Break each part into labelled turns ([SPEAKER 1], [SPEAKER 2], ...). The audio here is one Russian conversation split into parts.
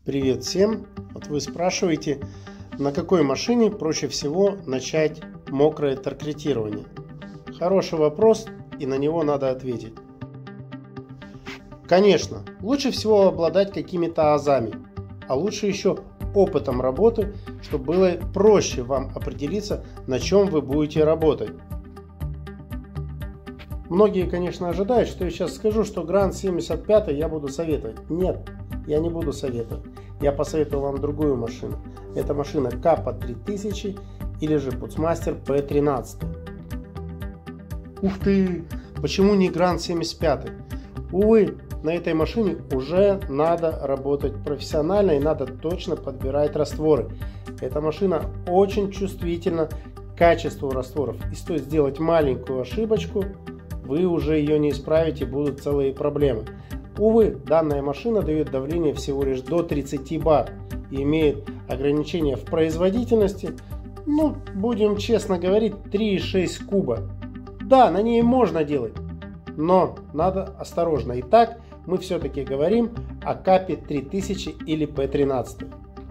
[SPEAKER 1] Привет всем! Вот вы спрашиваете, на какой машине проще всего начать мокрое торкретирование? Хороший вопрос, и на него надо ответить. Конечно, лучше всего обладать какими-то азами, а лучше еще опытом работы, чтобы было проще вам определиться, на чем вы будете работать. Многие, конечно, ожидают, что я сейчас скажу, что Grand 75 я буду советовать. Нет, я не буду советовать. Я посоветую вам другую машину. Это машина Kappa 3000 или же Putzmaster P13. Ух ты! Почему не Grand 75? Увы, на этой машине уже надо работать профессионально и надо точно подбирать растворы. Эта машина очень чувствительна к качеству растворов. И стоит сделать маленькую ошибочку, вы уже ее не исправите, будут целые проблемы. Увы, данная машина дает давление всего лишь до 30 бар и имеет ограничения в производительности, будем честно говорить, 3,6 куба. Да, на ней можно делать, но надо осторожно. Итак, мы все-таки говорим о Kappa 3000 или P13.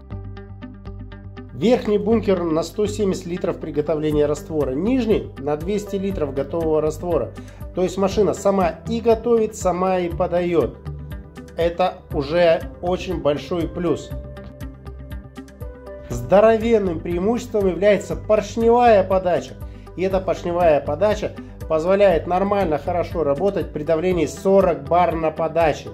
[SPEAKER 1] Верхний бункер на 170 литров приготовления раствора, нижний на 200 литров готового раствора. То есть машина сама и готовит, сама и подает. Это уже очень большой плюс. Здоровенным преимуществом является поршневая подача. И эта поршневая подача позволяет нормально, хорошо работать при давлении 40 бар на подаче.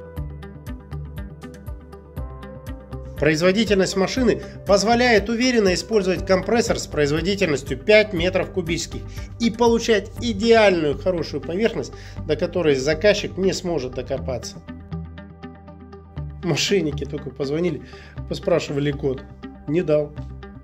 [SPEAKER 1] Производительность машины позволяет уверенно использовать компрессор с производительностью 5 метров кубических и получать идеальную хорошую поверхность, до которой заказчик не сможет докопаться. Мошенники только позвонили, поспрашивали код. Не дал.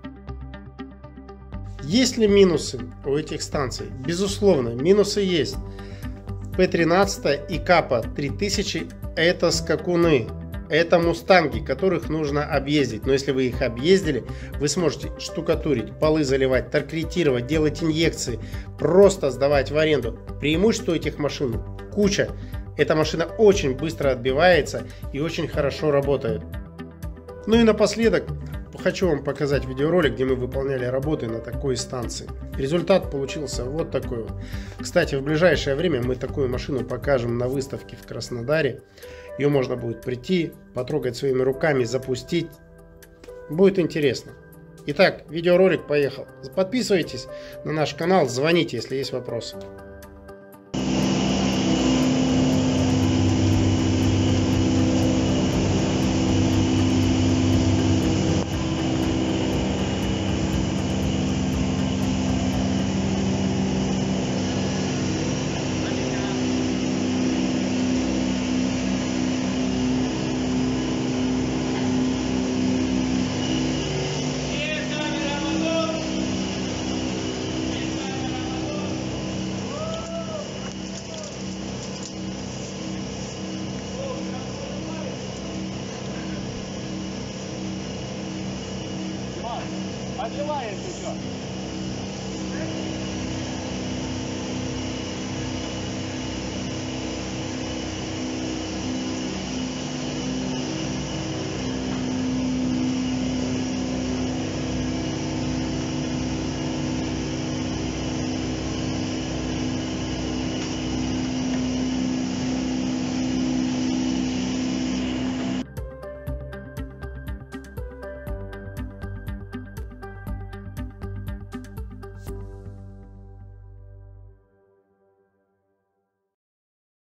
[SPEAKER 1] Есть ли минусы у этих станций? Безусловно, минусы есть. P13 и Kappa 3000 это скакуны. Это мустанги, которых нужно объездить. Но если вы их объездили, вы сможете штукатурить, полы заливать, торкретировать, делать инъекции, просто сдавать в аренду. Преимущество этих машин куча. Эта машина очень быстро отбивается и очень хорошо работает. Ну и напоследок хочу вам показать видеоролик, где мы выполняли работы на такой станции. Результат получился вот такой вот. Кстати, в ближайшее время мы такую машину покажем на выставке в Краснодаре. Ее можно будет прийти, потрогать своими руками, запустить. Будет интересно. Итак, видеоролик поехал. Подписывайтесь на наш канал, звоните, если есть вопросы.
[SPEAKER 2] Одевается